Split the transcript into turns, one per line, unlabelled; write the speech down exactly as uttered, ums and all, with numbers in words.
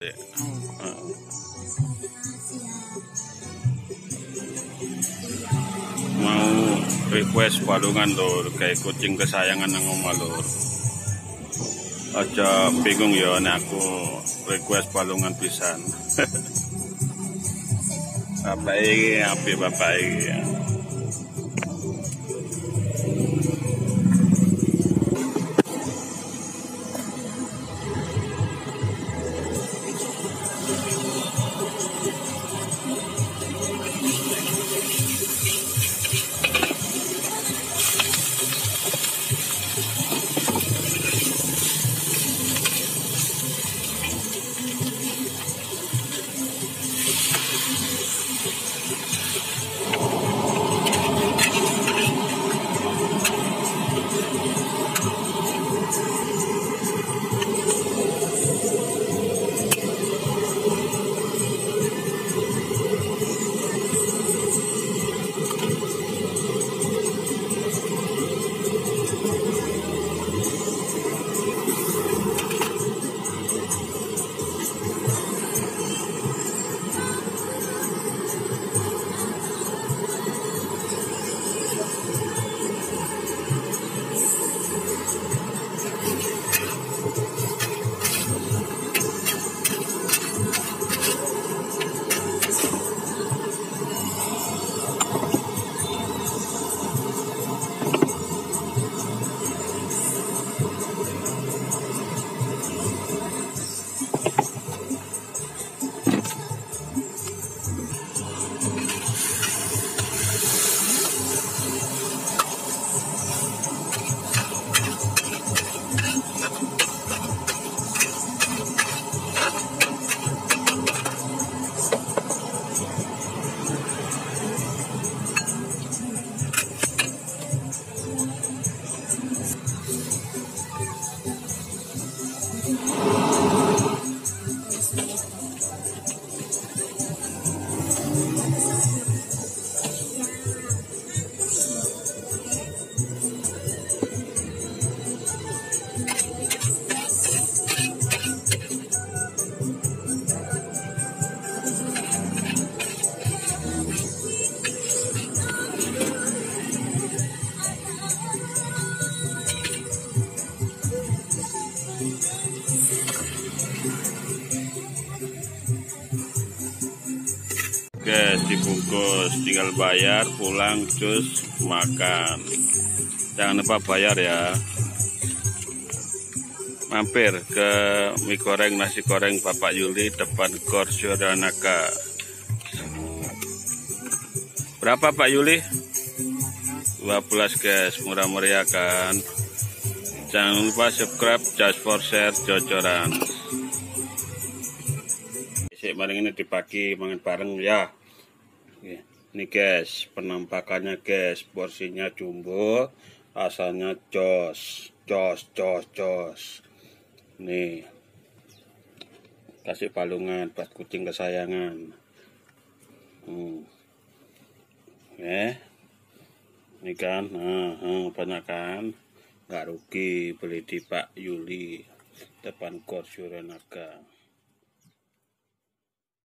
Mau request balungan lur, kayak kucing kesayangan nang omah lur. Aja bingung ya nek aku request balungan pisan. Bapak iki apik bapak iki. Oke, dibungkus, tinggal bayar, pulang, cus, makan. Jangan lupa bayar ya. Mampir ke mie goreng nasi goreng Bapak Yuli depan Gor Syuranaka. Berapa Pak Yuli? dua belas guys, murah meriah kan. Jangan lupa subscribe, just for share, jojoran. Maring ini dibagi mangan bareng ya. Ini guys, penampakannya guys, porsinya jumbo, asalnya jos, jos, jos, jos. Nih, kasih balungan buat kucing kesayangan. Hmm. Eh, ini kan, nah, nah, banyak kan, nggak rugi beli di Pak Yuli depan Gor Syuranaka.